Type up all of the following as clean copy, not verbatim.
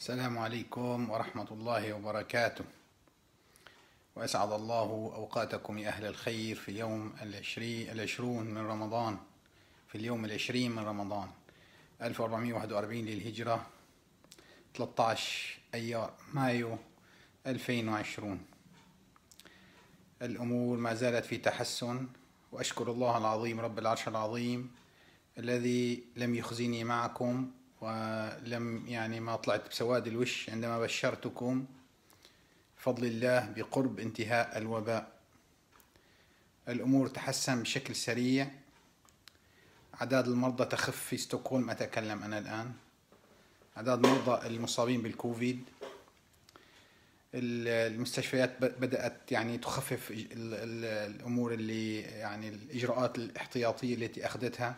السلام عليكم ورحمة الله وبركاته، وأسعد الله أوقاتكم يا أهل الخير في يوم العشرون من رمضان، في اليوم العشرين من رمضان 1441 للهجرة، 13 أيار مايو 2020. الأمور ما زالت في تحسن، وأشكر الله العظيم رب العرش العظيم الذي لم يخزني معكم ولم ما طلعت بسواد الوش عندما بشرتكم بفضل الله بقرب انتهاء الوباء. الأمور تحسن بشكل سريع، أعداد المرضى تخف في ستوكهولم. أتكلم أنا الآن أعداد المرضى المصابين بالكوفيد. المستشفيات بدأت تخفف الأمور اللي الإجراءات الاحتياطية التي أخذتها.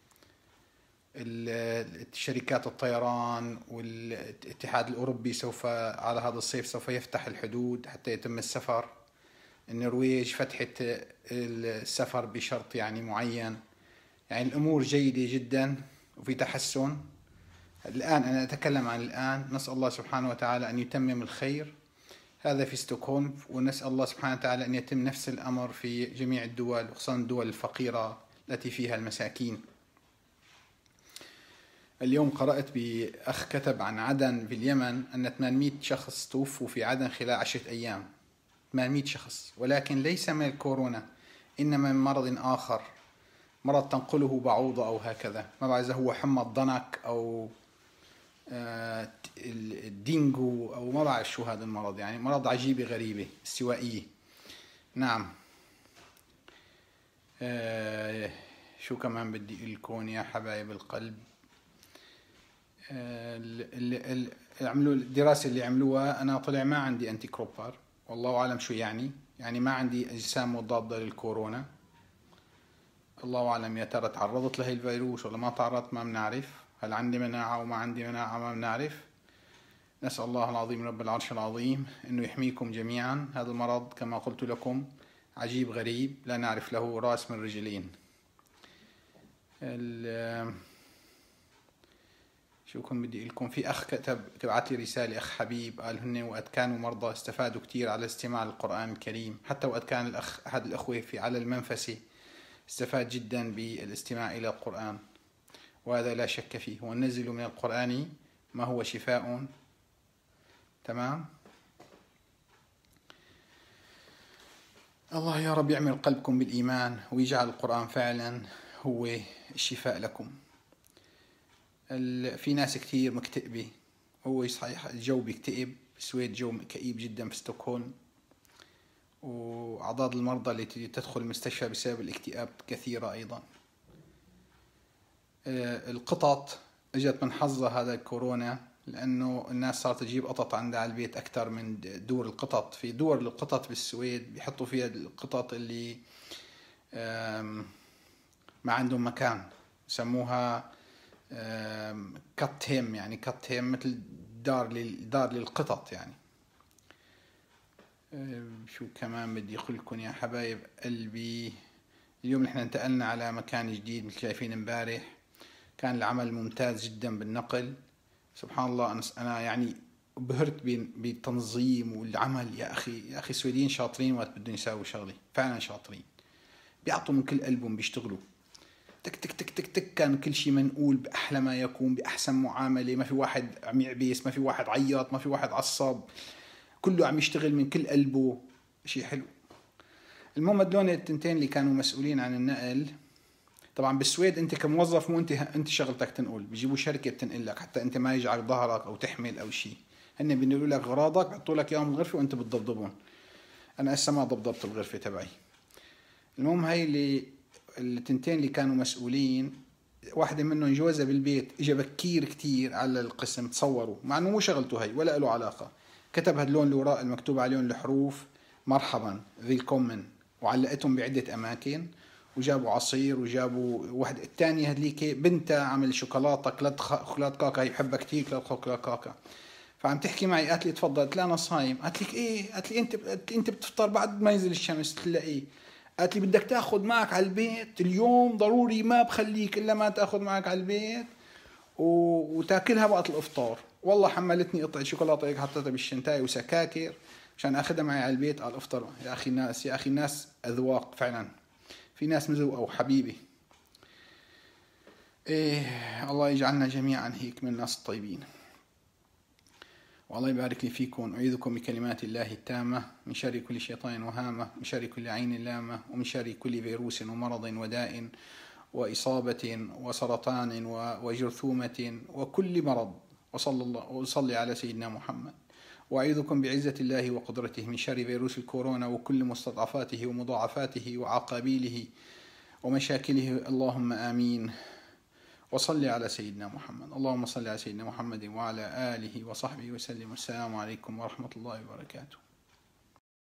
الشركات الطيران والاتحاد الأوروبي سوف على هذا الصيف سوف يفتح الحدود حتى يتم السفر. النرويج فتحت السفر بشرط معين. الأمور جيدة جدا وفي تحسن. الآن أنا أتكلم عن الآن، نسأل الله سبحانه وتعالى أن يتمم الخير. هذا في ستوكهولم، ونسأل الله سبحانه وتعالى أن يتم نفس الأمر في جميع الدول، وخصوصا الدول الفقيرة التي فيها المساكين. اليوم قرأت بأخ كتب عن عدن في اليمن أن 800 شخص توفوا في عدن خلال 10 أيام. 800 شخص، ولكن ليس من الكورونا، إنما من مرض آخر، مرض تنقله بعوضة أو هكذا. ما بعرف إذا هو حمى الضنك أو الدينجو أو ما بعرف شو هذا المرض. مرض عجيبة غريبة استوائية. نعم. شو كمان بدي أقول لكم يا حبايب القلب؟ عملوا الدراسة اللي عملوها، أنا طلع ما عندي أنتي كروبر، والله أعلم شو يعني ما عندي أجسام مضادة للكورونا. الله أعلم يا ترى تعرضت له الفيروس ولا ما تعرضت، ما بنعرف. هل عندي مناعة وما عندي مناعة، ما بنعرف. نسأل الله العظيم رب العرش العظيم إنه يحميكم جميعا. هذا المرض كما قلت لكم عجيب غريب، لا نعرف له رأس من رجلين. شو كنت بدي لكم؟ في أخ بعت لي رسالة، أخ حبيب، قال هن وقت كانوا مرضى استفادوا كتير على استماع للقرآن الكريم. حتى وقت كان الأخ أحد الأخوة على المنفسة استفاد جدا بالاستماع إلى القرآن، وهذا لا شك فيه. وننزل من القرآن ما هو شفاء. تمام. الله يا رب يعمل قلبكم بالإيمان ويجعل القرآن فعلا هو الشفاء لكم. في ناس كتير مكتئبة، هو صحيح الجو بيكتئب، السويد جو كئيب جدا في ستوكهولم، وأعداد المرضى التي تدخل المستشفى بسبب الاكتئاب كثيرة أيضا. القطط اجت من حظها هذا الكورونا، لأنه الناس صارت تجيب قطط عندها على البيت أكثر من دور القطط. في دور للقطط بالسويد بيحطوا فيها القطط اللي ما عندهم مكان، يسموها كت هيم، كت هيم مثل دار للقطط. شو كمان بدي أقول لكم يا حبايب قلبي؟ اليوم نحن انتقلنا على مكان جديد مثل شايفين. امبارح كان العمل ممتاز جدا بالنقل. سبحان الله، أنا بهرت بالتنظيم والعمل. يا أخي السويديين شاطرين وقت بدهم يساووا شغلة، فعلا شاطرين، بيعطوا من كل قلبهم، بيشتغلوا تك تك تك تك تك. كان كل شيء منقول بأحلى ما يكون، بأحسن معاملة، ما في واحد عم يعبيس، ما في واحد عيط، ما في واحد عصب، كله عم يشتغل من كل قلبه. شيء حلو. المهم هدول التنتين اللي كانوا مسؤولين عن النقل. طبعا بالسويد انت كموظف مو انت شغلتك تنقل، بيجيبوا شركة بتنقل لك حتى انت ما يجعل ظهرك او تحمل او شيء. هن بينقلوا لك اغراضك، بحطوا لك اياهم بالغرفة وانت بتضبضبهم. انا هسه ما ضبضبت الغرفة تبعي. المهم هاي اللي التنتين اللي كانوا مسؤولين، واحدة منهم جوزها بالبيت اجا بكير كتير على القسم، تصوروا، مع انه مو شغلته هاي ولا له علاقة. كتب هاللون اللي وراء المكتوب عليهم الحروف مرحبا فيلكومن، وعلقتهم بعدة اماكن، وجابوا عصير، وجابوا واحدة الثانية هذيك بنتها عمل شوكولاتة، شوكولاتة كاكا، هي بحبها كتير، شوكولاتة كاكا. فعم تحكي معي، قالت لي تفضل. قلت لها انا صايم. قالت لك ايه؟ قالت لي انت بتفطر بعد ما ينزل الشمس. قلت لها ايه؟ قالت لي بدك تاخذ معك على البيت اليوم ضروري، ما بخليك الا ما تاخذ معك على البيت وتاكلها وقت الافطار. والله حملتني قطعه شوكولاته هيك حطيتها بالشنتاي وسكاكر عشان اخذها معي على البيت على الافطار. يا اخي الناس، يا اخي الناس اذواق فعلا، في ناس مذوقه حبيبي. إيه، الله يجعلنا جميعا هيك من الناس الطيبين. والله يبارك لي فيكم. أعيذكم بكلمات الله التامة من شر كل شيطان وهامة، من شر كل عين لامة، ومن شر كل فيروس ومرض وداء وإصابة وسرطان وجرثومة وكل مرض. وصلي على سيدنا محمد. وأعيذكم بعزة الله وقدرته من شر فيروس الكورونا وكل مستضعفاته ومضاعفاته وعقابيله ومشاكله. اللهم آمين. وصل على سيدنا محمد. اللهم صل على سيدنا محمد وعلى آله وصحبه وسلم. والسلام عليكم ورحمة الله وبركاته.